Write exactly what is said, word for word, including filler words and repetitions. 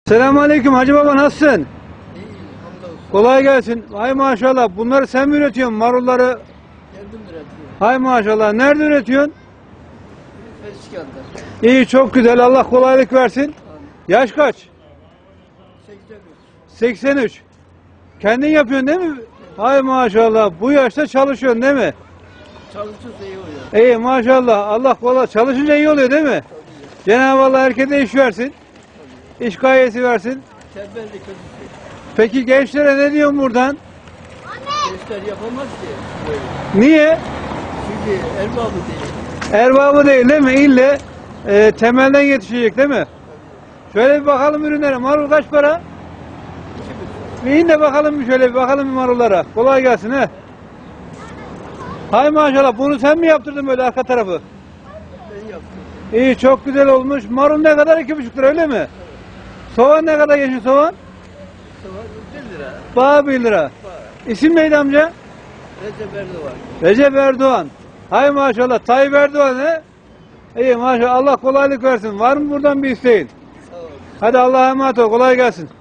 Selamünaleyküm Hacı Baba, nasılsın? İyi, hamdolsun. Kolay gelsin. Hay maşallah. Bunları sen mi üretiyorsun, marulları? Kendim üretiyorum. Hay maşallah. Nerede üretiyorsun? Fesken'de. İyi, çok güzel. Allah kolaylık versin. Yaş kaç? seksen üç. seksen üç. Kendin yapıyorsun değil mi? Hay maşallah. Bu yaşta çalışıyorsun değil mi? Çalışırsa iyi oluyor. İyi maşallah. Allah kolay. Çalışınca iyi oluyor değil mi? Cenab-ı Allah herkese iş versin. İş gayesi versin. Tembellik kötü şey. Peki gençlere ne diyorsun buradan? Gençler yapamaz ki böyle. Niye? Çünkü erbabı değil. Erbabı değil değil mi? İlle e, temelden yetişecek değil mi? Şöyle bir bakalım ürünlere. Marul kaç para? Bir in de bakalım, bir şöyle bir bakalım bir marullara. Kolay gelsin he. Hay maşallah. Bunu sen mi yaptırdın böyle arka tarafı? Ben yaptım. İyi, çok güzel olmuş. Marul ne kadar? iki buçuk lira öyle mi? Soğan ne kadar, yeşil soğan? Sonra bir lira. Bağ bir lira. Var. İsim neydi amca? Recep Erdoğan. Recep Erdoğan. Hay maşallah. Tayyip Erdoğan he. İyi maşallah. Allah kolaylık versin. Var mı buradan bir isteğin? Sağ ol. Hadi Allah'a emanet ol. Kolay gelsin.